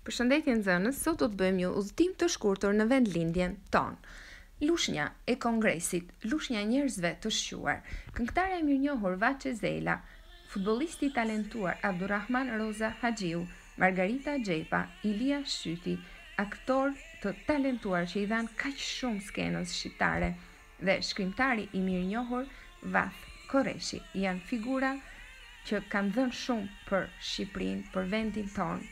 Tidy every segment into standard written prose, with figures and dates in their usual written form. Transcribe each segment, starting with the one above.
Përshëndetje nxënës, sot do të bëjmë një udhëtim të shkurtër në vendlindjen tonë. Lushnja e Kongresit, lushnja e njerëzve të shquar, këngëtarja e mirënjohur Vaçe Zela, futbollisti i talentuar Abdulrahman Roza Haxhiu, Margarita Xhepa, Ilia Shyti, aktor të talentuar që i dhanë kaq shumë skenës shqiptare dhe shkrimtari i mirënjohur Vath Korreshi janë figura që kanë dhënë shumë për Shqipërinë, për vendin tonë.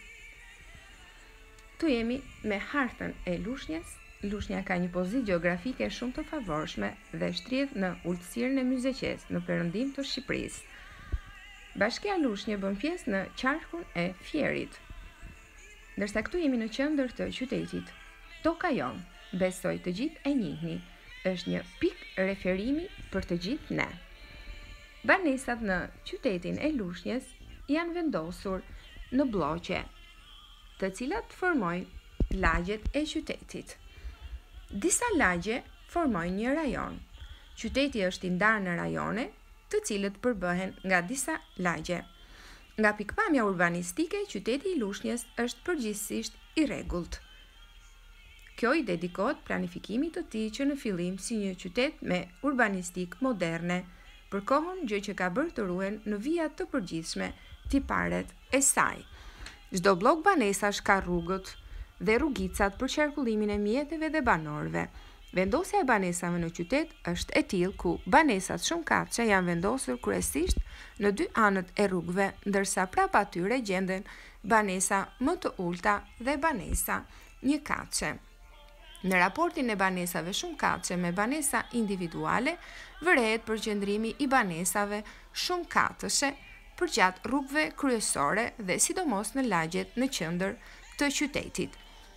Tu jemi me hartën e lushnjës. Lushnja ka një pozitë gjeografike shumë të favorshme dhe shtrihet në ulësirën e Myzeqes, në perëndim të Shqipërisë. Bashkia Lushnjë bën pjesë në qarkun e Fierit. Ndërsa këtu jemi në qendër të qytetit. Toka jon, besoj të gjithë e njihni, është një pikë referimi për të gjithë ne. Banesat në qytetin e Lushnjës janë vendosur në bloqe, të cilat formojnë lagjet e qytetit. Disa lagje formojnë një rajon. Qyteti është i ndarë në rajone, të cilët përbëhen nga disa lagje. Nga pikpamja urbanistike, qyteti i Lushnjës është përgjithsisht i rregullt. Kjo i dedikohet planifikimit të tij që në fillim si një qytet me urbanistik moderne, për kohën gjë që ka bërë të ruhen në vijat të përgjithshme tiparet e saj. Çdo blok banesash ka rrugët dhe rrugicat për qarkullimin e mjeteve dhe banorëve. Vendosja e banesave në qytet është e tillë ku banesat shumëkatëse janë vendosur kryesisht në dy anët e rrugëve, ndërsa prapa atyre gjenden banesa më të ulta dhe banesa njëkatëse. Në raportin e banesave shumëkatëse me banesa individuale, vërehet përqendrimi i banesave shumëkatëse përgjatë rrugëve kryesore dhe sidomos në lagjet në qendër të qytetit.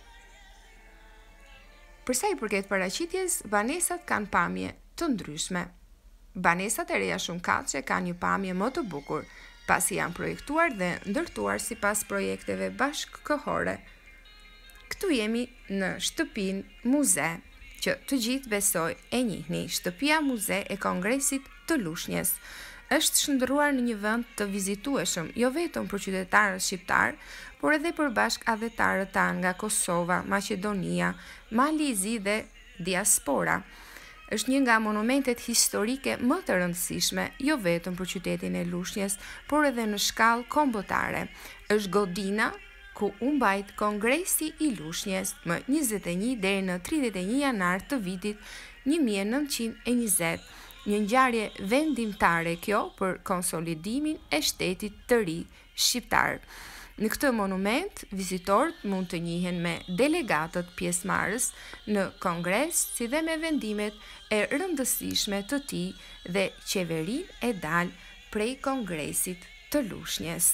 Përsa i përket paraqitjes, banesat kanë pamje të ndryshme. Banesat e reja shumëkatëse kanë një pamje më të bukur, pasi janë projektuar dhe ndërtuar sipas projekteve bashkëkohore. Këtu jemi në shtëpinë muze, që të gjithë besoj e njihni. Shtëpia muze e Kongresit të Lushnjës është shndërruar në një vend të vizitueshëm, jo vetëm për qytetarët shqiptar, por edhe për bashkëadhetarët tanë nga Kosova, Maqedonia, Mali i Zi dhe diaspora. Është një nga monumentet historike më të rëndësishme, jo vetëm për qytetin e Lushnjës, por edhe në shkallë kombëtare. Është godina ku u mbajt Kongresi i Lushnjës më 21 deri në 31 janar të vitit 1920. Një ngjarje vendimtare kjo për konsolidimin e shtetit të ri shqiptar. Në këtë monument, vizitorët mund të njihen me delegatët pjesëmarrës në kongres, si dhe me vendimet e rëndësishme të tij dhe qeverinë e dalë prej Kongresit të Lushnjës.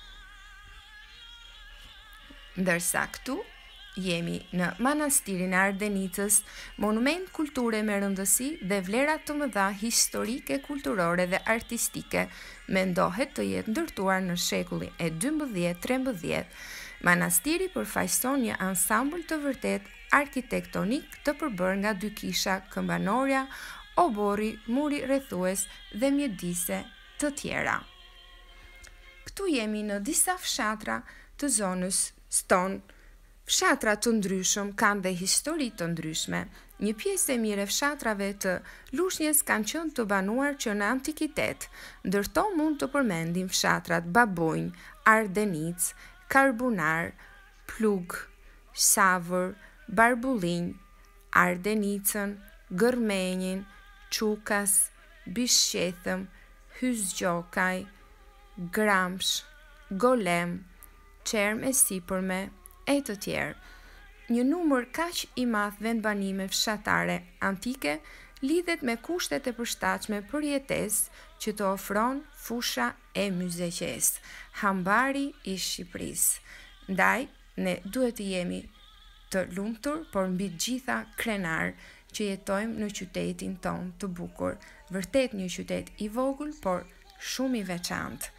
Ndërsa këtu jemi në Manastirin e Ardenicës, monument kulture me rëndësi dhe vlera të mëdha historike, kulturore dhe artistike, mendohet të jetë ndërtuar në shekullin e 12-13. Manastiri përfaqëson një ansambël të vërtet arkitektonik të përbërë nga dy kisha këmbanoria, obori, muri rrethues dhe mjedise të tjera. Këtu jemi në disa fshatra të zonës tonë. Fshatra të ndryshëm kanë dhe histori të ndryshme. Një pjesë e mirë e fshatrave të Lushnjës kanë qenë të banuar që në antikitet. Ndërto mund të përmendim fshatrat Babunj, Ardenic, Karbunar, Plug, Savër, Barbullinj, Ardenicën, Gërmenjin, Çukas, Bishqethëm, Hyzgjokaj, Gramsh, Golem, Çerm e Sipërme, e të tjerë. Një numër kaq i madh vendbanime fshatare antike lidhet me kushtet e përshtatshme për jetesë që të ofron fusha e Myzeqes, hambari i Shqipërisë. Ndaj, ne duhet të jemi të lumtur, por mbi të gjitha krenar që jetojmë në qytetin ton të bukur. Vërtet një qytet i vogël, por shumë i veçantë.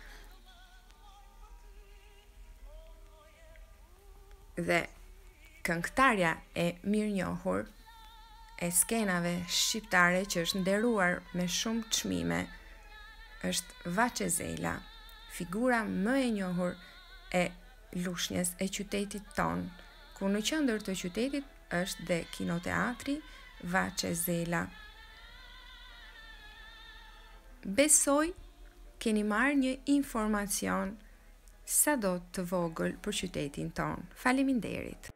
Dhe këngëtarja e mirënjohur e skenave shqiptare që është nderuar me shumë çmime është Vaçe Zela, figura më e njohur e lushnjës e qytetit ton, ku në qendër të qytetit është dhe kinoteatri Vaçe Zela. Besoj keni marrë një informacion sa do të vogël për qytetin ton. Faleminderit.